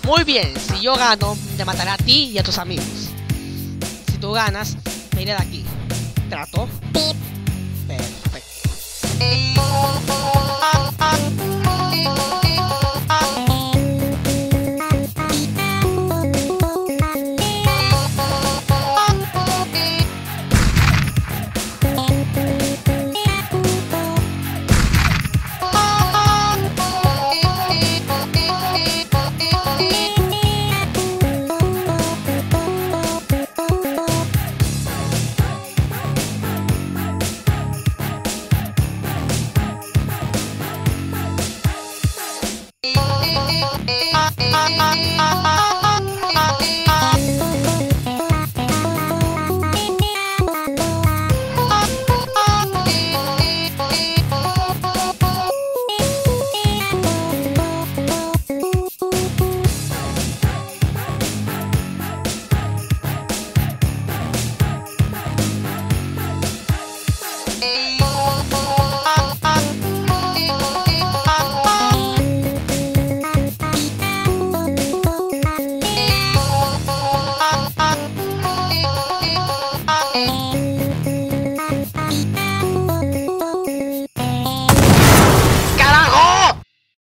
Muy bien, si yo gano, te mataré a ti y a tus amigos. Si tú ganas, me iré de aquí. ¿Trato? Perfecto.